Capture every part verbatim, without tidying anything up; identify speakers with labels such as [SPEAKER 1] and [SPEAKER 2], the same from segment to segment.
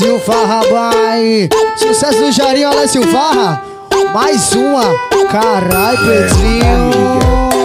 [SPEAKER 1] Alessio Farra, vai. Sucesso do Jairinho, Alessio Farra. Mais uma. Carai, Pedrinho.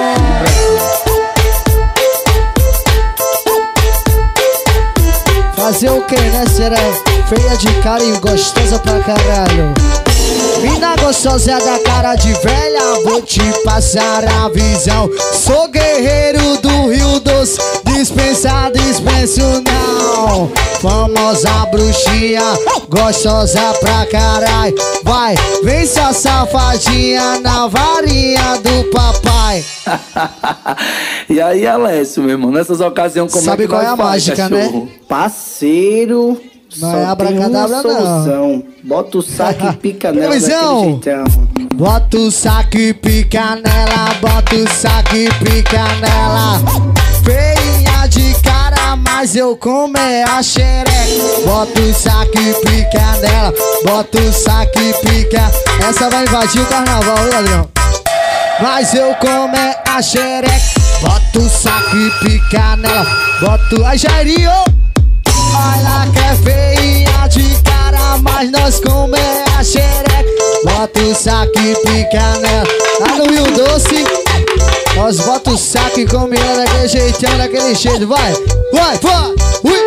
[SPEAKER 1] Fazer o que, né? Será feia de cara e gostosa pra caralho. Mina gostosa é da cara de velha, vou te passar a visão. Sou guerreiro do Rio Doce, dispensa, dispenso não. Famosa bruxinha, gostosa pra caralho. Vai, vem sua safadinha na varinha do papai.
[SPEAKER 2] E aí, Alessio, meu irmão, nessas ocasiões como
[SPEAKER 1] sabe
[SPEAKER 2] é que
[SPEAKER 1] qual é a
[SPEAKER 2] faz,
[SPEAKER 1] mágica,
[SPEAKER 2] cachorro?
[SPEAKER 1] né?
[SPEAKER 3] Parceiro,
[SPEAKER 1] não
[SPEAKER 3] só
[SPEAKER 1] é abracadabra,
[SPEAKER 3] tem uma solução.
[SPEAKER 1] não.
[SPEAKER 3] Bota o saco e pica nela daquele
[SPEAKER 1] Visão.
[SPEAKER 3] jeitão.
[SPEAKER 1] Bota o saco e pica nela, bota o saco e pica nela. Feinha de cara, mas eu como é a xereca. Bota o saco e pica nela, bota o saco e pica. Essa vai invadir o carnaval, viu, ladrão? Mas eu como é a xereca. Bota o saco e pica nela, bota o... Ai, Jairinho! Olha que é feinha de cara, mas nós como é a xereca. Bota o saco e pica nela. Lá no Rio Doce, nós bota o saco e come ela daquele jeitão, daquele jeito. Vai, vai, vai, ui.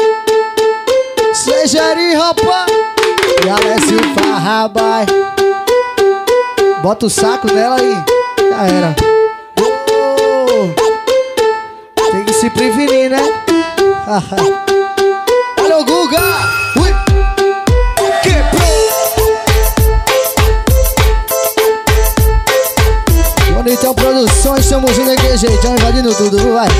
[SPEAKER 1] Seja de roupa e Alessio Farra, vai. Bota o saco nela aí, já era. Oh, tem que se prevenir, né? Alô, Guga! Ui! Quebrou! Bonitão Produções, estamos juntos daquele jeitão, invadindo tudo, vai!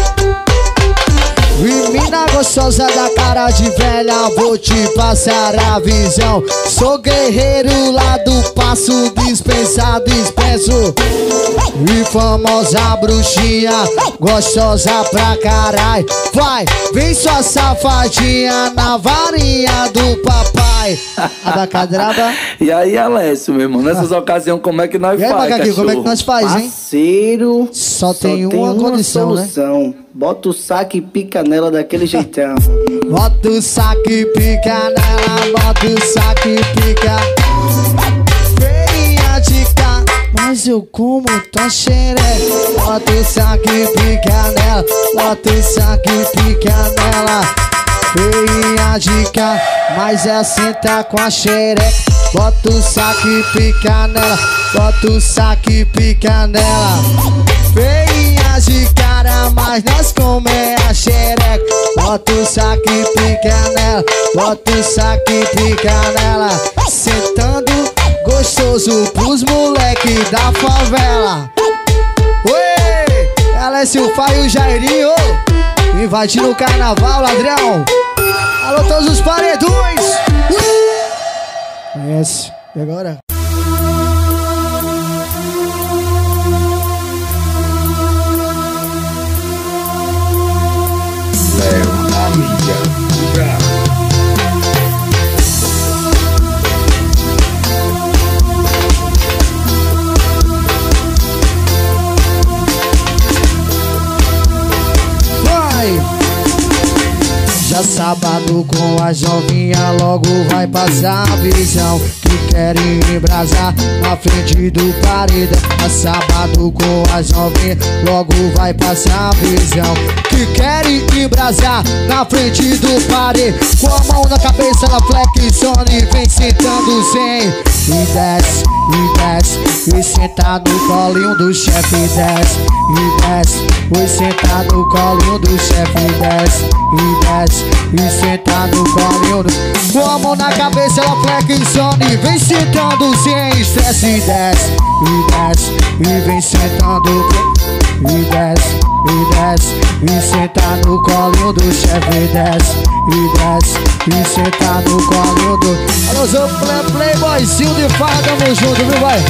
[SPEAKER 1] Mina gostosa da cara de velha, vou te passar a visão. Sou guerreiro lá do passo, dispensa, dispenso. E famosa bruxinha, gostosa pra caralho. Vai, vem sua safadinha na varinha do papai. Abacadraba.
[SPEAKER 2] E aí, Alessio, meu irmão, nessas ah. ocasiões como é que nós
[SPEAKER 1] e aí,
[SPEAKER 2] faz,
[SPEAKER 1] Macaquinho, como é que nós faz, hein?
[SPEAKER 3] Parceiro,
[SPEAKER 1] só tem,
[SPEAKER 3] só
[SPEAKER 1] tem uma, uma condição,
[SPEAKER 3] solução, né? Bota o saco e pica nela daquele jeitão.
[SPEAKER 1] Bota o saco e pica nela, bota o saco e pica. Feinha de cá, mas eu como tua xereca. Bota o saco e pica nela, bota o saco e pica nela. Feinha de cá, mas é senta com a xereca. Bota o saco e pica nela, bota o saco e pica nela. Feinha de cara, mas nós come é a xereca. Bota o saco e pica nela, bota o saco e pica nela. Sentando gostoso pros moleque da favela. Oi, Alessio Farra e o Jairinho invadindo o carnaval, ladrão. Alô, todos os paredões. Conhece, e agora? Já sábado com a jovinha, logo vai passar a visão. Que querem embrasar na frente do paredão. Já sábado com a jovinha, logo vai passar a visão. Que querem embrasar na frente do paredão. Com a mão na cabeça, ela flexiona e vem sentando zen. E desce, e desce, e senta no colinho do chefe. Desce, e desce, e senta no colinho do chefe. Desce, e desce, e senta no colinho do... Com a mão na cabeça, ela flexiona e vem sentando sem estresse. E desce, e desce, e vem sentando. E desce, e desce, e senta no colinho do chefe. Desce, e desce, e senta no colinho do... Alô, seu play, playboyzinho de farra, tamo junto, viu, vai?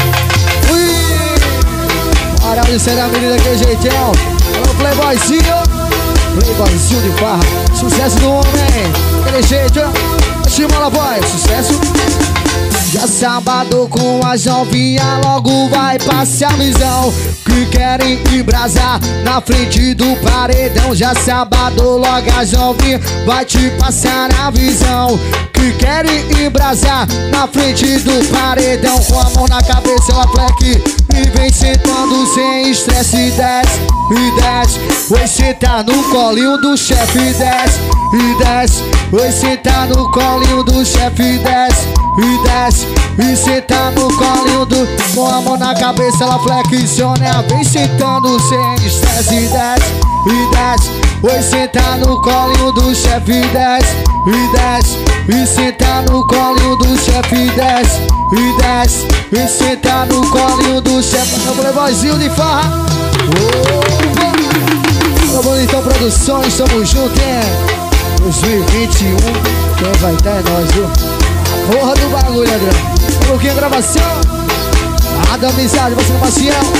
[SPEAKER 1] Ui! Parar de ser a menina daquele jeitão. Alô, playboyzinho. Playboyzinho de farra, sucesso do homem, aquele jeito, estimula, boy, sucesso. Já sábado com as novinha, logo vai passar a visão. Que querem embrasar na frente do paredão. Já sábado logo as novinha vai te passar a visão. Que querem embrasar na frente do paredão. Com a mão na cabeça ela fleque e vem sentando sem estresse. E desce, e desce, vai sentar no colinho do chefe. E desce, e desce, vai sentar no colinho do chefe. E desce, e desce, e sentar no colinho do... Com a mão na cabeça ela flexiona, vem sentando sem estresse. E desce, e desce, vai sentar no colinho do chefe. E desce, e desce, e sentar no colinho do chefe. E desce, e desce, e sentar no colinho do chefe. Meu playboyzinho de farra. Opa! Bonitão Produções, tamo junto, hein? dois mil e vinte e um, quem vai ter é nós, viu? A porra do bagulho, André. Um pouquinho a gravação. A da amizade, você no Maciel.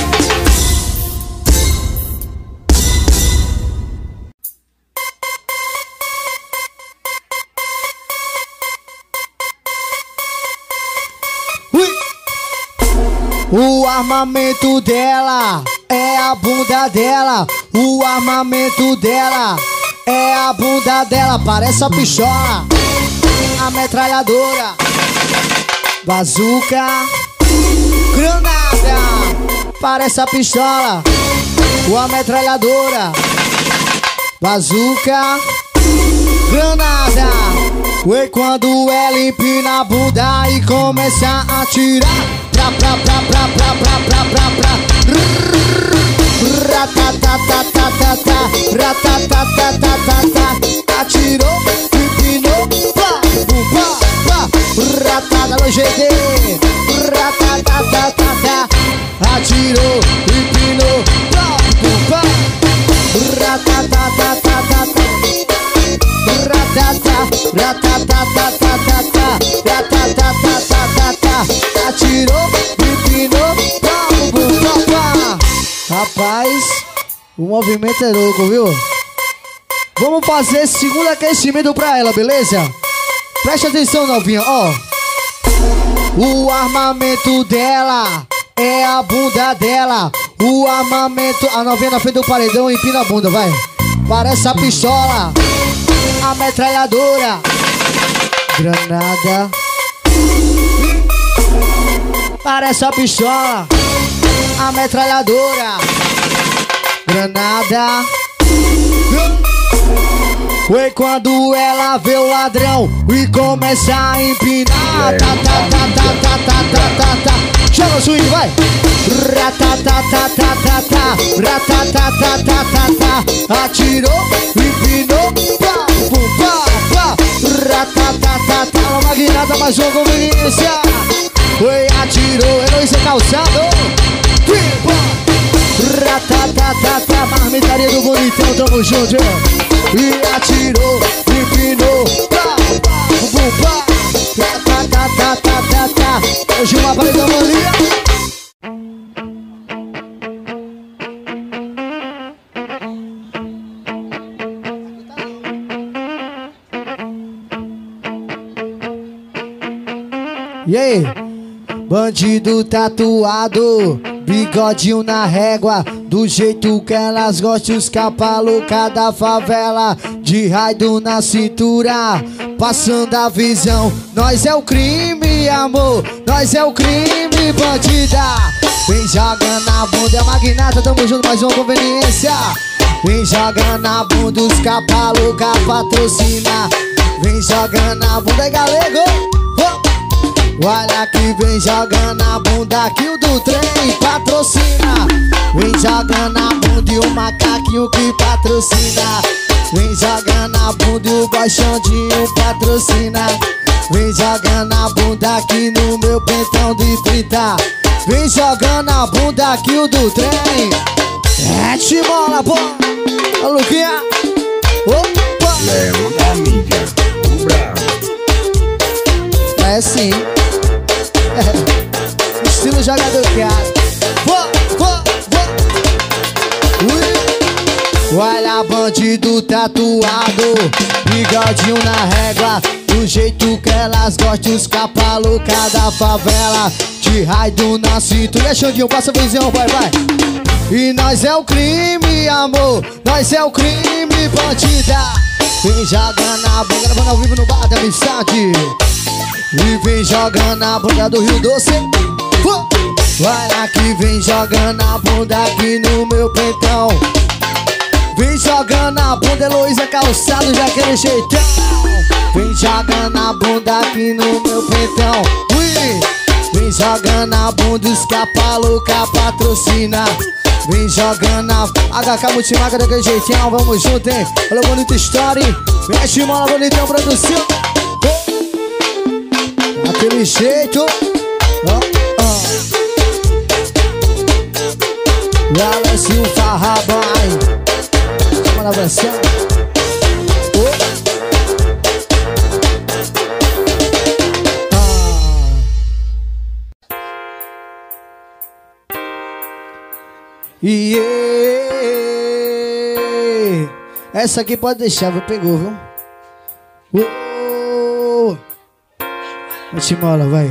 [SPEAKER 1] O armamento dela é a bunda dela. O armamento dela é a bunda dela. Parece a pistola, a metralhadora, bazuca, granada. Parece a pistola, a metralhadora, bazuca, granada. E quando ela empina a bunda e começa a atirar, pra pra pra pra pra pra pra pra pra ratatatatata, ratatatatata. Atirou, empinou, pá, pum, pá, pá. Ratada no G D, ratatatatata. Atirou, empinou, pá, pum, pá. Ratatatatata, ratata, ratatatatata, ratatatatata. Atirou, empinou, pá, pum, pá, pá. Rapaz, o movimento é louco, viu? Vamos fazer esse segundo aquecimento pra ela, beleza? Preste atenção, novinha, ó. O armamento dela é a bunda dela. O armamento... A novinha na frente do paredão empina a bunda, vai. Parece a pistola, a metralhadora, granada. Parece a pistola, a metralhadora, granada. Foi quando ela vê o ladrão e começa a empinar. Tá, tá, tá, tá, tá, tá, tá, tá, tá. Joga o swing, vai. Ratatatatata, ratatatatata. Atirou, empinou, pá, pum, pá, pá. Ratatatata. Uma magnata, mais uma conveniência. Foi, atirou, Heloísa Calçado. Ratatatata, marmitaria do bonitão, tamo junto, ó. E atirou, empinou, pá, pá, pum, pá. Ratatatata. Hoje uma paredão mania. E aí? Bandido tatuado, bigodinho na régua, do jeito que elas gostam, os capa louca da favela, de raido na cintura, passando a visão. Nós é o crime, amor, nós é o crime, bandida. Vem jogando a bunda, é magnata, tamo junto, mais uma conveniência. Vem jogando a bunda, os capa louca patrocina. Vem jogando a bunda, é galego. Oh. Olha que vem jogando a bunda que o do trem patrocina. Vem jogando a bunda e o macaquinho que patrocina. Vem jogando a bunda e o baixandinho patrocina. Vem jogando a bunda aqui no meu pentão de trinta. Vem jogando a bunda aqui o do trem. É timola, pô. Ô, Luquinha. Opa.
[SPEAKER 4] Léo da mídia, o bravo.
[SPEAKER 1] É sim. Estilo jogador cara. Olha bandido tatuado, bigodinho na régua, do jeito que elas gostam, os capa louca da favela. De raio na cintura, Xandinho, passa a visão, vai, vai. E nós é o crime, amor, nós é o crime, bandida. Vem jogando a bunda, gravando ao vivo no bar da amizade. E vem jogando a bunda do Rio Doce. Vai lá que vem jogando a bunda aqui no meu peitão. Vem jogando a bunda, Heloísa Calçado, daquele jeitão. Vem jogando a bunda aqui no meu peitão. Ui! Vem jogando a bunda, os capa louca patrocina. Vem jogando a H K Multimarca daquele jeitão. Vamos junto, hein? Olha, bonita história, hein? Mexe mola, bonitão, produção. Daquele jeito. Oh, oh. E Alessio Farrabai. Chama na versão. Oh. E yeah. Essa aqui pode deixar, viu? Pegou, viu? Oh. Vai-te mola, vai.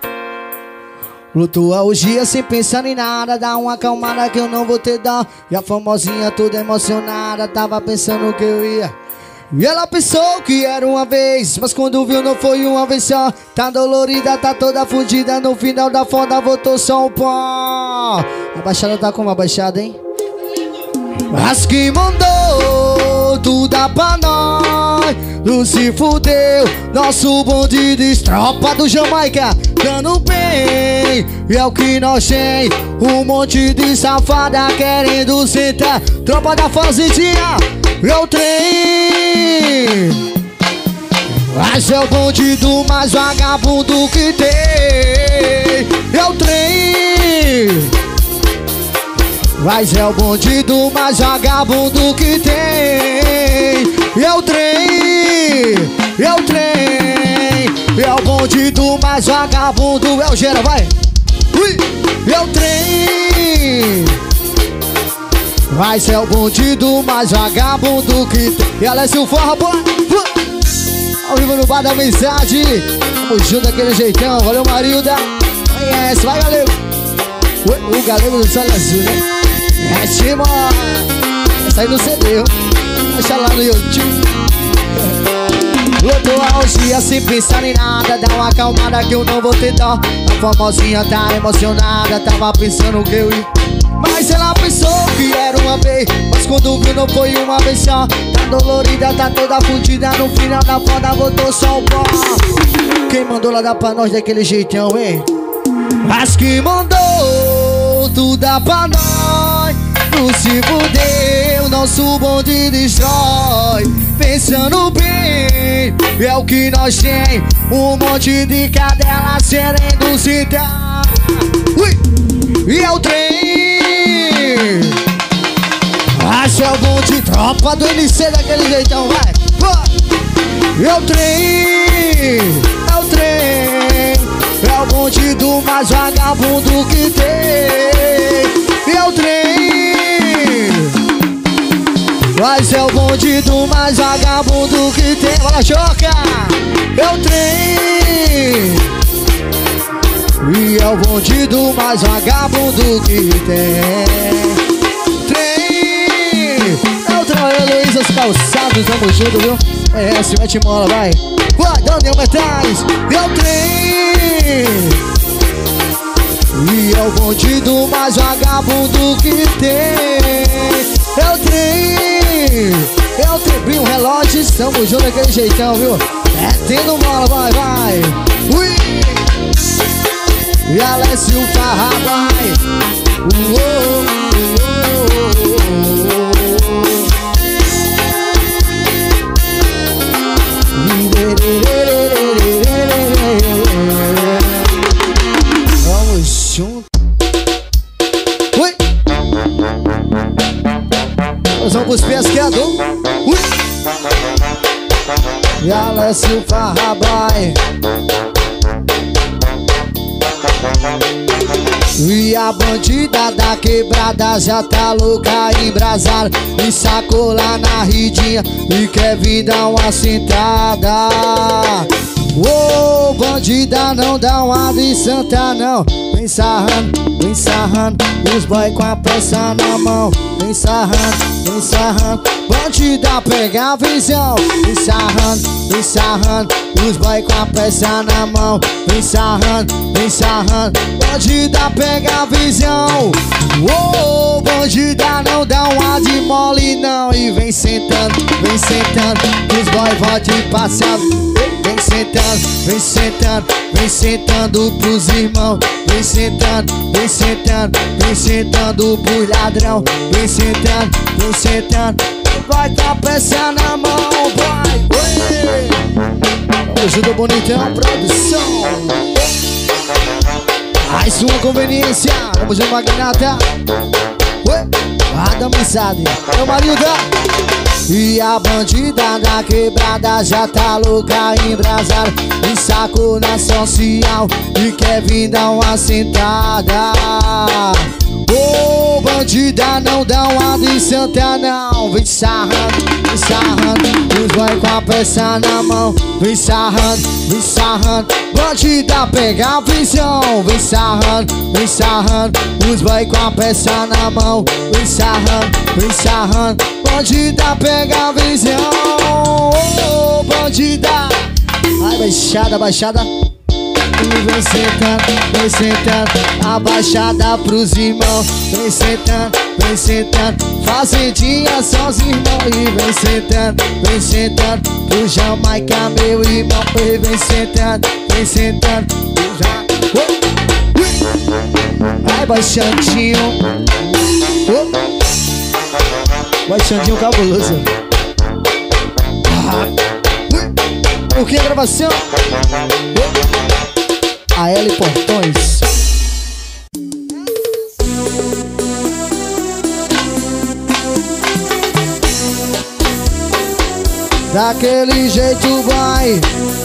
[SPEAKER 1] Flutua os dias sem pensar em nada. Dá uma acalmada que eu não vou te dar. E a famosinha toda emocionada tava pensando que eu ia. E ela pensou que era uma vez, mas quando viu não foi uma vez só. Tá dolorida, tá toda fudida. No final da foda voltou só um pó. A baixada tá como a baixada, hein? As que mandou tudo dá pra nós. Não se fudeu, nosso bonde de tropa do Jamaica dando bem. E é o que nós tem, um monte de safada querendo sentar. Tropa da fazendinha, eu trem. Mas é o bonde do mais vagabundo que tem. Eu trem. Mas é o bonde do mais vagabundo que tem. Eu trem, eu trem. É o bonde do mais vagabundo. É o Gera, vai. Ui, eu trem. Mas é o bonde do mais vagabundo que tem. E Alessio Forra, boa. Ao vivo no bar da amizade. Vamos junto daquele jeitão. Valeu, Marilda. Conhece, vai, valeu. O galego do Sol Azul, né? É Timó. Essa aí no C D, deixa lá no YouTube. Lutou aos dias sem pensar em nada. Dá uma acalmada que eu não vou te dar. A famosinha tá emocionada, tava pensando que eu ia. Mas ela pensou que era uma vez, mas quando viu não foi uma vez só. Tá dolorida, tá toda fudida. No final da foda voltou só o pó. Quem mandou lá dar pra nós daquele jeitão, hein? As que mandou tudo dá pra nós. Não se fudeu, nosso bonde destrói. Pensando bem, é o que nós tem. Um monte de cadela querendo se dar. Ui! E é o trem. Acho é o bonde, tropa do N C daquele jeitão, vai. É o trem. É o trem. É o bonde do mais vagabundo que tem. É o trem. Mas é o bonde do mais vagabundo que tem. Bora, choca. É o trem. E é o bonde do mais vagabundo que tem. Trem. É o trem. Heloísa Calçados, tamo junto, viu? Conhece, mete mola, vai. Vai, Daniel Metais. É o trem. E é o bonde do mais vagabundo que tem. É o trem. É o trem, um relógio. Estamos juntos daquele jeitão, viu? É tendo bola, vai, vai. Ui. E Alessio Farrabai. Uou, vamos junto. Ui. Nós vamos pros pescadores. Ui. E Alessio Farrabai. E a bandida da quebrada já tá louca, embrasada. Me sacou lá na ridinha e quer vir dar uma sentada. Ô, oh, bandida, não dá uma de santa não. Vem sarrando, vem sarrando, os boy com a peça na mão. Vem sarrando, vem sarrando, bandida pega a visão. Vem sarrando, vem sarrando, os boy com a peça na mão. Vem sarrando, vem sarrando, bandida pega a visão. Ô, oh, bandida, não dá uma de mole não. E vem sentando, vem sentando, os boy vão te passar. Vem sentando, vem sentando, vem sentando pros irmãos. Vem sentando, vem sentando, vem sentando pros ladrão. Vem sentando, vem sentando, vai com a peça na mão, vai. Ajuda bonitão, produção. Mais uma conveniência, vamos de magnata. Adamizade, é o marido da... E a bandida da quebrada já tá louca, embrasada. Me sacou na social e quer vir dar uma sentada. Ô, oh, bandida, não dá uma de santa não. Vem sarrando, vem sarrando, os boy com a peça na mão. Vem sarrando, vem sarrando, bandida pega a visão. Vem sarrando, vem sarrando, os boy com a peça na mão. Vem sarrando, vem sarrando, bandida pega a visão. Oh, bandida, ai, baixada, baixada. E vem sentando, vem sentando, a baixada pros irmãos. Vem sentando, vem sentando, fazendinha só os irmãos. E vem sentando, vem sentando, pro Jamaica meu irmão. E vem sentando, vem sentando, pro Jamaica. Ai, baixandinho, oh. Baixandinho cabuloso. Ah. O que é gravação? Oh. A L Portões. Daquele jeito vai.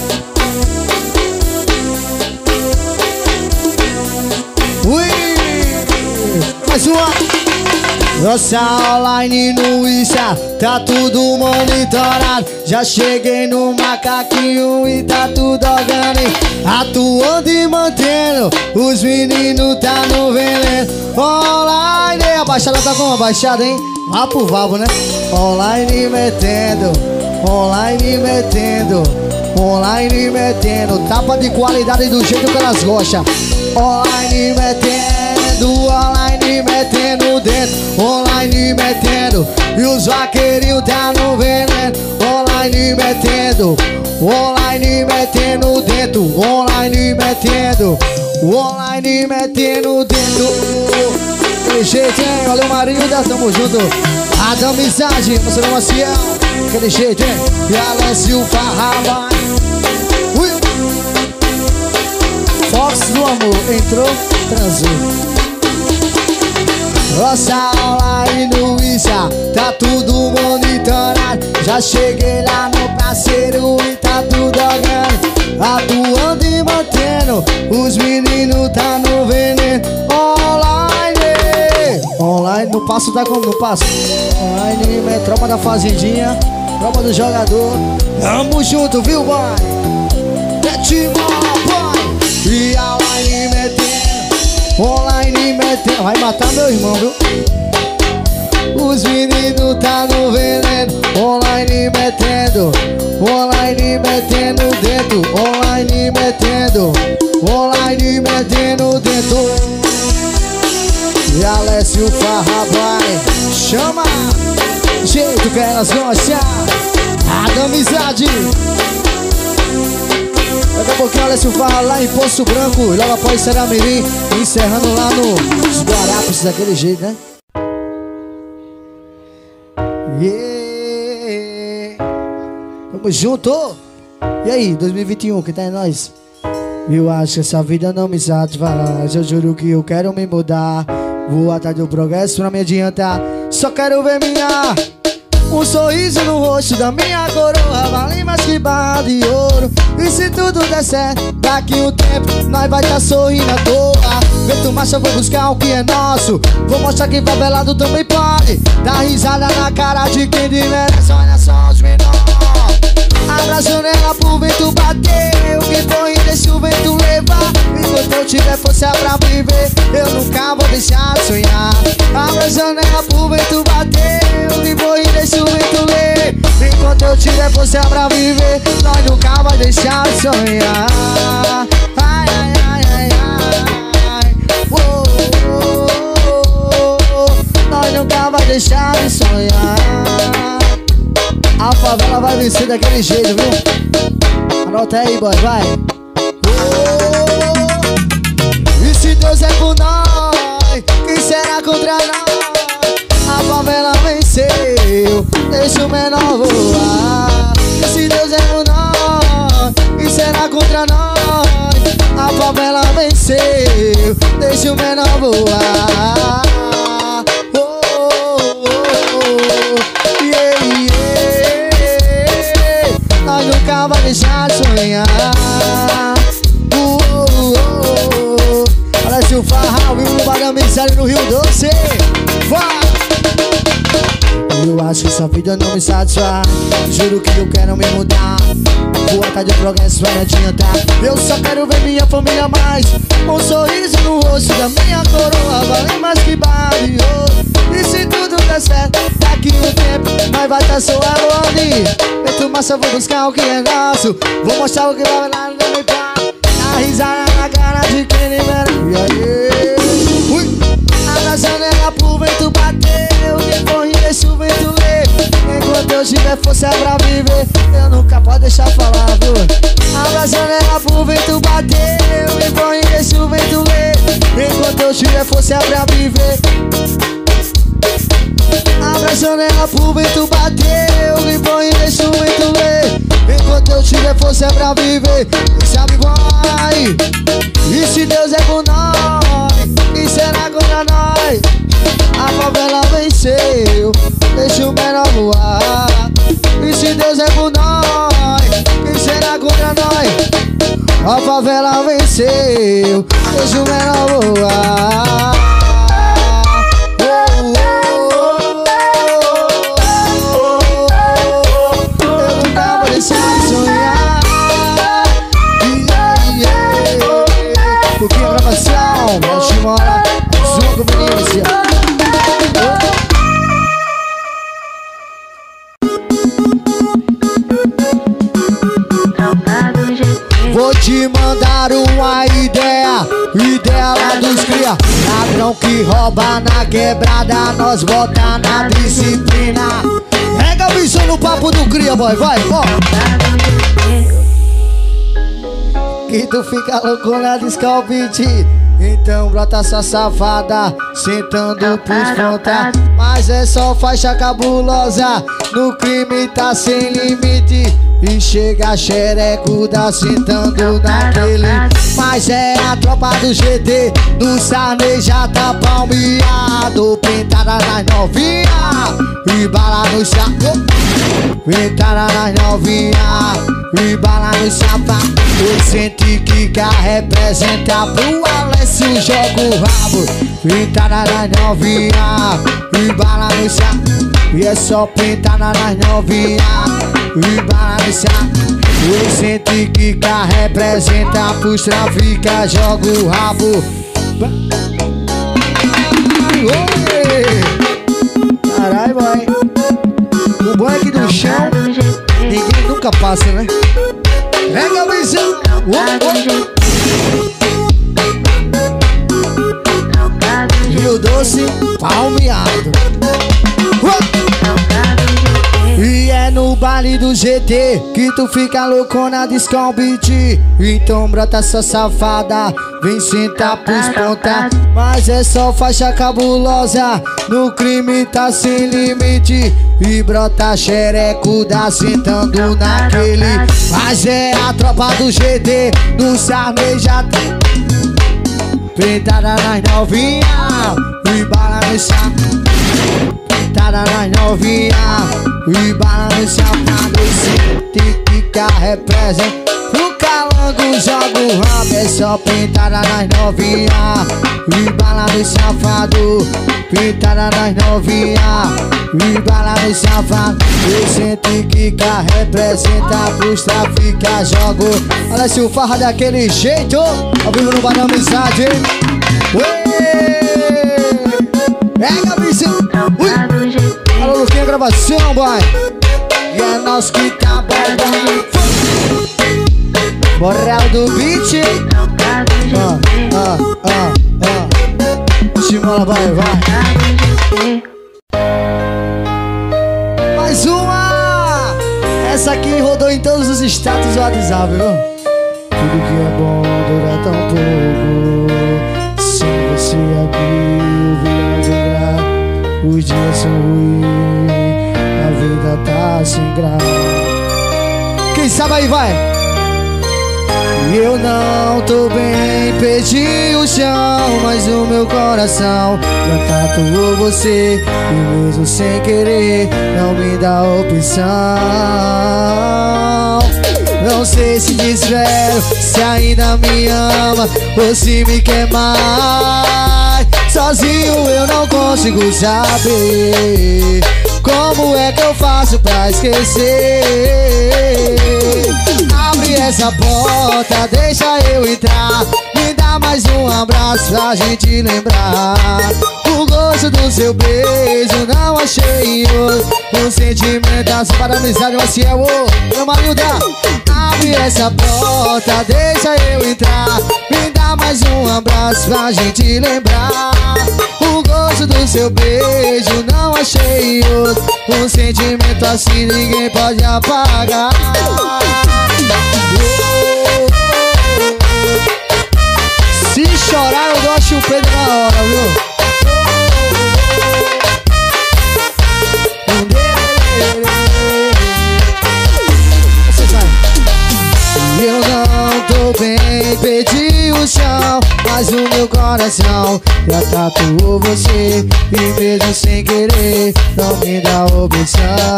[SPEAKER 1] Ui! Mais uma. Nossa online no Insta, tá tudo monitorado. Já cheguei no macaquinho e tá tudo organizado. Atuando e mantendo, os meninos tá no veneno. Online, a baixada tá com uma baixada, hein? Lá pro Valvo, né? Online metendo, online metendo, online metendo. Tapa de qualidade do jeito que elas gostam. Online metendo, online metendo dentro, online metendo. E os vaqueirinhos tá no veneno. Online metendo, online metendo dentro, online metendo, online metendo dentro. Aquele jeito, hein? Valeu, Marilda, tamo junto. Adamizade, você não Maciel. Aquele jeito, hein? E Alessio Farraba. Ui! Fox do amor, entrou, transou. Nossa online no Insta, tá tudo monitorado. Já cheguei lá no parceiro e tá tudo organizado. Atuando e mantendo, os meninos tá no veneno. Online, online, no passo tá como no passo. Online, é tropa da fazendinha, tropa do jogador. Tamo junto, viu, boy? É time, boy. E a online metendo, online metendo. Vai matar meu irmão, viu? Os meninos tá no veneno. Online metendo, online metendo dentro, online metendo, online metendo dentro. E Alessio Farrabai chama, jeito que elas gostam. Adamizade. Daqui a pouquinho Alessio Farra lá em Poço Branco, e logo após será Mirim, encerrando lá nos Guarapes, daquele jeito, né? Yeah. Tamo junto. E aí, dois mil e vinte e um, que tá em nós? Eu acho que essa vida não me satisfaz. Eu juro que eu quero me mudar. Vou atrás do progresso pra me adiantar. Só quero ver minha Um sorriso no rosto da minha coroa vale mais que barra de ouro. E se tudo der certo, daqui um tempo nós vai tá sorrindo à toa. Vento marcha, vou buscar o que é nosso. Vou mostrar que favelado também pode. Dá risada na cara de quem merece. Olha só os menores. Abra a janela pro vento bater. O que foi deixa o vento levar. Enquanto eu tiver força pra viver, eu nunca vou deixar de sonhar. Abra a janela pro vento bater. O que foi deixa o vento levar. Enquanto eu tiver força pra viver, nós nunca vai deixar de sonhar. Ai, ai, ai, ai, ai. Oh, oh, oh, oh. Nós nunca vai deixar de sonhar. A favela vai vencer daquele jeito, viu? Anota aí, boy, vai. Oh, e se Deus é por nós, quem será contra nós? A favela venceu, deixa o menor voar. E se Deus é por nós, quem será contra nós? A favela venceu, deixa o menor voar. Oh, oh, oh, oh. Yeah, yeah. Nós nunca vai deixar de sonhar. Uh, uh, uh, uh. Parece o Farral, viu no Barão Missário no Rio Doce. Vai! Eu acho que essa vida não me satisfaz. Juro que eu quero me mudar. Vou atrás de progresso, vai adiantar. Eu só quero ver minha família mais. Um sorriso no rosto da minha coroa vale mais que barra de ouro. E se tudo der certo, daqui um tempo nós vai tá soando onde? Vento massa, vou buscar o que é nosso. Vou mostrar o que vai lá no meu pai. A risada na cara de quem merece. Ui! A janela pro vento bater. Eu que corri, deixa o vento ler. Enquanto eu tiver força pra viver, eu nunca posso deixar falar, viu? Abra a janela pro vento bater. Eu que corri, deixa o vento ler. Enquanto eu tiver força pra viver. Abra a janela pro vento bater. Eu que corri, deixa o vento ler. Enquanto eu tiver força pra viver. E sabe vai. E se Deus é por nós, quem será contra nós? A favela venceu, deixa o menor voar. E se Deus é por nós, quem será contra nós? A favela venceu, deixa o menor voar. Oh, oh, oh, oh. Eu nunca vou deixar de sonhar. Yeah, yeah. Porque a gravação, mexe mora, junto com menino. Vou te mandar uma ideia, ideia lá dos cria. Ladrão que rouba na quebrada, nós bota na disciplina. Rega a visão no papo do cria, boy, vai, ó. Que tu fica louco na Discobit. Então brota sua safada, sentando pros ponta. Mas é só faixa cabulosa, no crime tá sem limite. E chega xereco da sentando naquele. Mas é a tropa do G T, do Sarney já tá palmeado. Pintada nas novinha, e bala no saco. Pintada nas novinha, e bala no sapato. Eu senti que quer representa pro Alessio, joga o rabo. Pintada nas novinha, e bala no saco. E é só pintada nas novinha, e bala no saco. Eu senti que quer representa pros trafica, joga o rabo. Caralho, boy. O boy aqui do chão, ninguém nunca passa, né? Pega a visão. Rio Doce, palmeado. E é no baile do G T que tu fica louco na Discobit. Então brota sua safada, vem sentar pros ponta. Mas é só faixa cabulosa, no crime tá sem limite. E brota xereco da sentando naquele. Mas é a tropa do G T, do Sarney já tem. Pintada nas novinha, e bala no saco. pintada nas novinha e balança safado. Sente que quer representa. O calango joga o rabo, é só pintada nas novinha e balada safado. Pintada nas novinha e balada safado. Eu senti que cá representa pros trafica jogo. Olha se o farra daquele jeito, ao vivo no bar da amizade. Pega, bicho. Alô, Luquinha, gravação, boy. E é nós que tá bombando. Moral do beat. Ah, ah, ah, ah. Chimola, vai, vai. Mais uma. Essa aqui rodou em todos os status do WhatsApp, viu? Tudo que é bom dura tão pouco. Sem você aqui eu vi lembrar. Os dias são ruins, a vida tá sem graça. Quem sabe aí vai. Eu não tô bem, perdi o chão, mas o meu coração já tatuou você. E mesmo sem querer, não me dá opção. Não sei se desvelo, se ainda me ama ou se me quer mais. Sozinho eu não consigo saber como é que eu faço pra esquecer. Abre essa porta, deixa eu entrar. Me dá mais um abraço pra gente lembrar. O gosto do seu beijo não achei outro. Um sentimento assim para a amizade, mas se é o meu marido. Abre essa porta, deixa eu entrar. Me dá mais um abraço pra gente lembrar. O gosto do seu beijo não achei outro. Um sentimento assim ninguém pode apagar. Se chorar eu dou a chupeta na hora, viu? Eu não tô bem, perdi o chão, mas o meu coração já tatuou você. E mesmo sem querer, não me dá opção.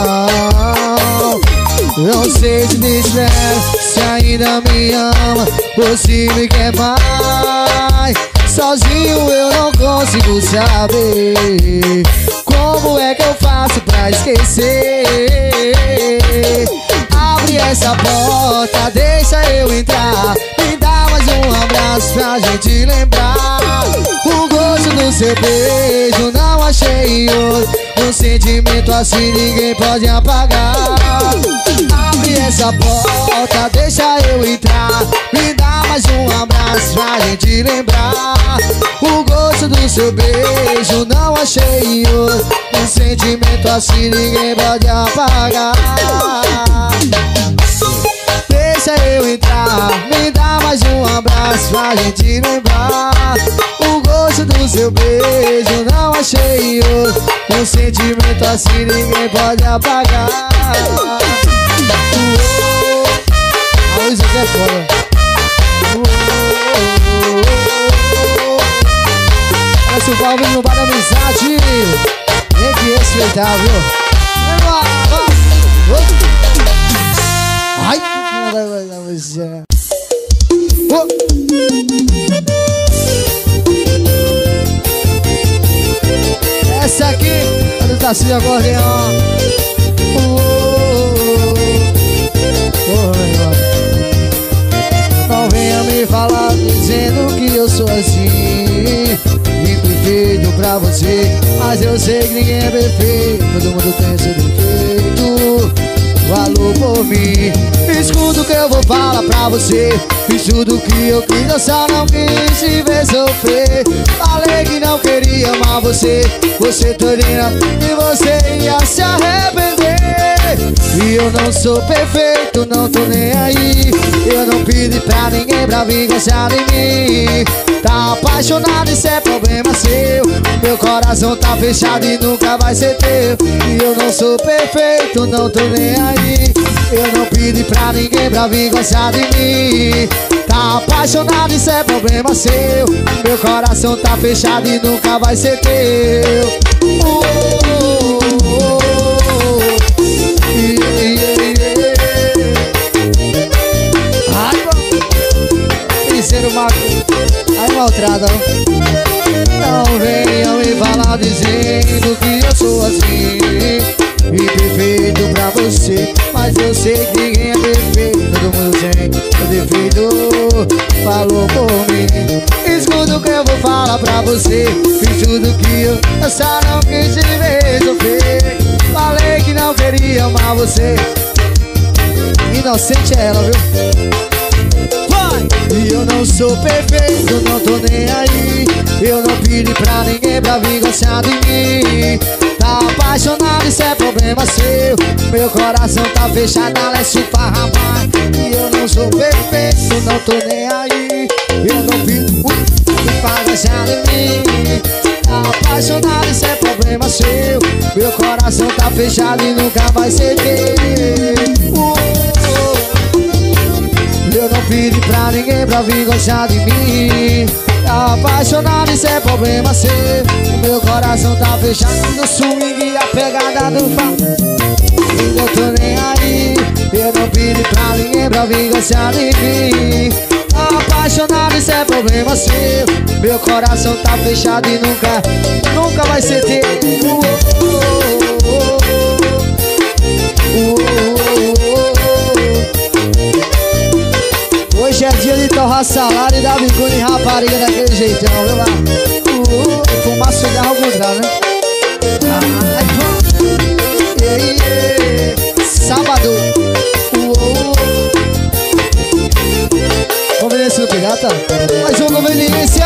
[SPEAKER 1] Não sei se me espera, se ainda me ama ou se me quer mais. Sozinho eu não consigo saber como é que eu faço pra esquecer. Abre essa porta, deixa eu entrar. Me dá mais um abraço pra gente lembrar. O gosto do seu beijo não achei outro. Um sentimento assim ninguém pode apagar. Abre essa porta, deixa eu entrar. Me dá mais um abraço pra gente lembrar. O gosto do seu beijo não achei outro. Um sentimento assim ninguém pode apagar. Deixa eu entrar, me dá mais um abraço pra gente lembrar. O gosto do seu beijo não achei outro. Um sentimento assim ninguém pode apagar. Uou, a luz aqui é foda. Parece o Valve no bar da amizade. Tem que respeitar, viu? Ai, oh. Essa aqui é do Tarcísio Acordeão. Oh, oh, oh. Não venha me falar dizendo que eu sou assim, imperfeito pra você, mas eu sei que ninguém é perfeito. Todo mundo tem seu defeito. Falou por mim, escuta o que eu vou falar pra você. Fiz tudo que eu quis, eu só não quis te ver sofrer. Falei que não queria amar você, você todinha, e você ia se arrepender. E eu não sou perfeito, não tô nem aí. Eu não pedi pra ninguém pra vir gostar de mim. Tá apaixonado, isso é problema seu. Meu coração tá fechado e nunca vai ser teu. E eu não sou perfeito, não tô nem aí. Eu não pedi pra ninguém pra vir gostar de mim. Tá apaixonado, isso é problema seu. Meu coração tá fechado e nunca vai ser teu. Oh, oh, oh. encontrado. Não venham me falar dizendo que eu sou assim e perfeito pra você, mas eu sei que ninguém é perfeito. Todo mundo tem o defeito. Falou por mim. Escuta o que eu vou falar pra você. Fiz tudo que eu, eu só não quis te ver sofrer. Falei que não queria amar você. Inocente é ela, viu? Vai! E eu não sou perfeito, não tô nem aí. Eu não pedi pra ninguém pra vir gostar de mim. Tá apaixonado, isso é problema seu. Meu coração tá fechado, ela é esparramar. E eu não sou perfeito, não tô nem aí. Eu não pedi pra gostar de mim. Tá apaixonado, isso é problema seu. Meu coração tá fechado e nunca vai ceder. uh, Eu não pedi pra ninguém pra vir gostar de mim. Tá apaixonado, isso é problema seu. O meu coração tá fechado no swing e a pegada do fã. E eu tô nem aí. Eu não pedi pra ninguém pra vir gostar de mim. Tá apaixonado, isso é problema seu. Meu coração tá fechado e nunca, nunca vai ser teu. uh, uh, uh, uh, uh, uh. Hoje é dia de torrar salário e dar bicuda em rapariga daquele jeitão, viu lá? Uh, uh, fumar cigarro ao contrário, né? Ai, pô. Yeah, yeah. Sábado. Uh, uh. Conveniência do Pirata. Mais uma conveniência.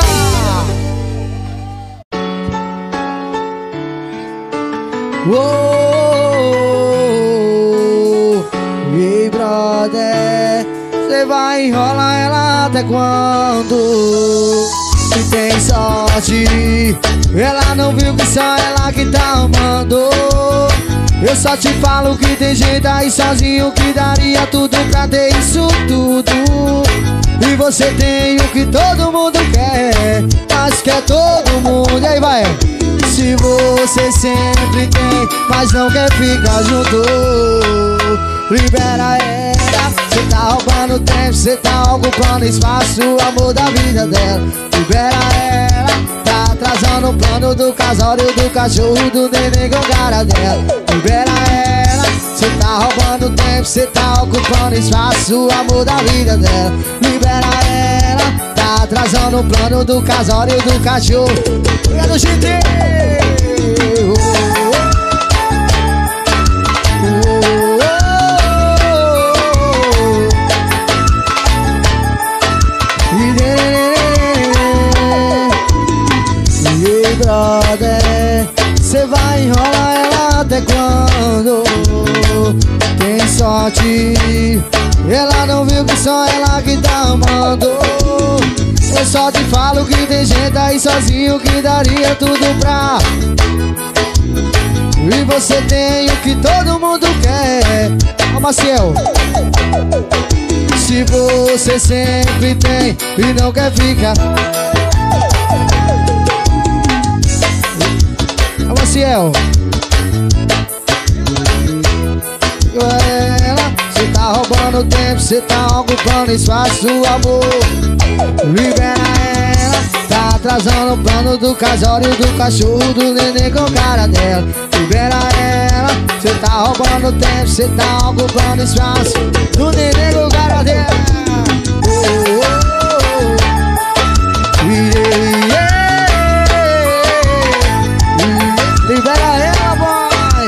[SPEAKER 1] Uou. Ei, brother, cê vai enrolar ela até quando? Se tem sorte, ela não viu que só ela que tá amando. Eu só te falo que tem jeito aí sozinho que daria tudo pra ter isso tudo. E você tem o que todo mundo quer, mas quer todo mundo. E aí vai. Se você sempre tem, mas não quer ficar junto, libera ela. Cê tá roubando tempo, cê tá ocupando espaço, o amor da vida dela. Libera ela. Tá atrasando o plano do casório, do cachorro, do neném com cara dela. Libera ela. Cê tá roubando tempo, cê tá ocupando espaço, o amor da vida dela. Libera ela. Tá atrasando o plano do casório, do cachorro. É do G T. Brother, cê vai enrolar ela até quando? Tem sorte, ela não viu que só ela que tá amando. Eu só te falo que tem gente aí sozinho que daria tudo pra. E você tem o que todo mundo quer. Ó, Maciel, se você sempre tem e não quer ficar. Maciel, ela, cê tá roubando tempo, cê tá ocupando espaço, amor. Libera ela. Tá atrasando o plano do casório, do cachorro, do neném com cara dela. Libera ela. Cê tá roubando tempo, cê tá ocupando espaço, do neném com cara dela. Oh, oh, oh. Yeah, yeah. Libera ela, boy.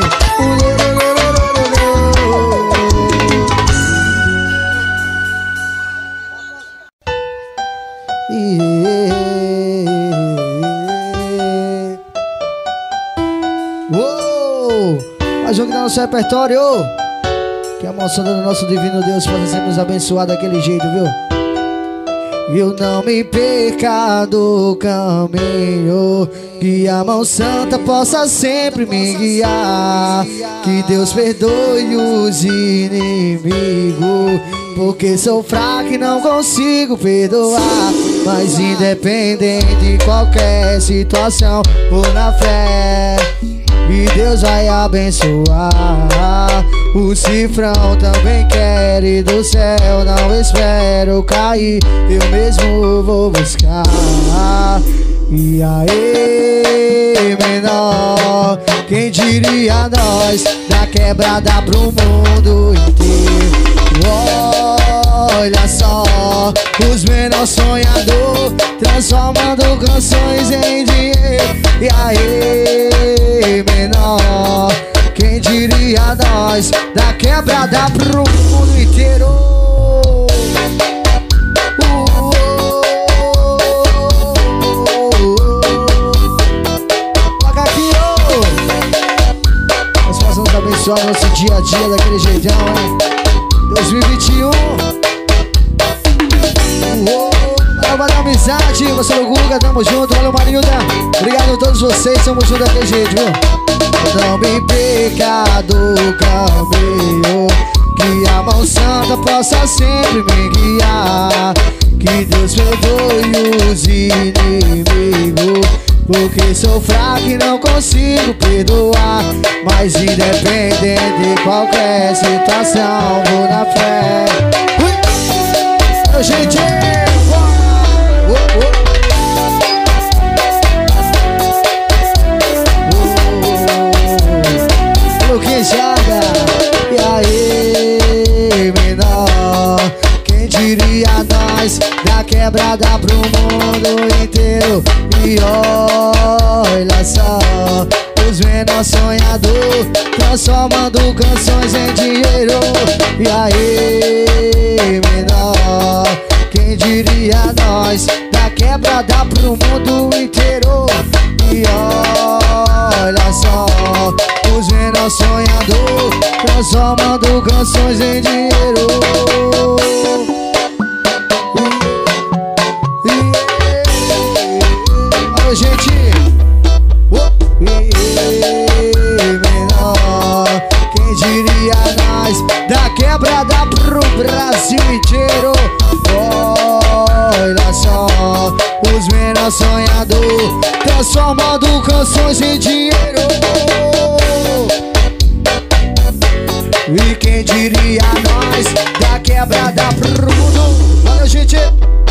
[SPEAKER 1] Uou! Mais um que tá no nosso repertório. Que a moção do nosso divino Deus possa sempre nos abençoar daquele jeito, viu? Eu não me perca do caminho, que a mão santa possa sempre me guiar. Que Deus perdoe os inimigos, Porque sou fraco e não consigo perdoar. Mas independente de qualquer situação, vou na fé e Deus vai abençoar. O cifrão também quer ir do céu, não espero cair, eu mesmo vou buscar. E aí, menor, quem diria nós, da quebrada pro mundo inteiro. Olha só, os menores sonhador, transformando canções em dinheiro. E aí, menor, quem diria nós, da quebrada pro mundo inteiro. Toca aqui, ô! Nós possamos abençoar nosso dia a dia daquele jeitão, hein? dois mil e vinte e um. Valeu da amizade, você é o Guga, tamo junto. Valeu, Marilda, obrigado a todos vocês, tamo junto daquele jeito, viu? Não me pecado caminho, que a mão santa possa sempre me guiar. Que Deus perdoe os inimigos, porque sou fraco e não consigo perdoar. Mas independente de qualquer situação, vou na fé. Ui! Gente, oh, oh. Quem joga, e aí, menor, quem diria nós, da quebrada pro mundo inteiro. E olha só, os menores sonhador, transformando canções em dinheiro. E aí, menor, quem diria nós, da quebrada pro mundo inteiro. E olha só, os menores sonhador, transformando canções em dinheiro. Olha, gente, menor, quem diria nós, da quebrada pro Brasil inteiro. Olha só, os menores sonhador, transformando canções em dinheiro. E quem diria nós, da quebrada pro mundo. Valeu, gente.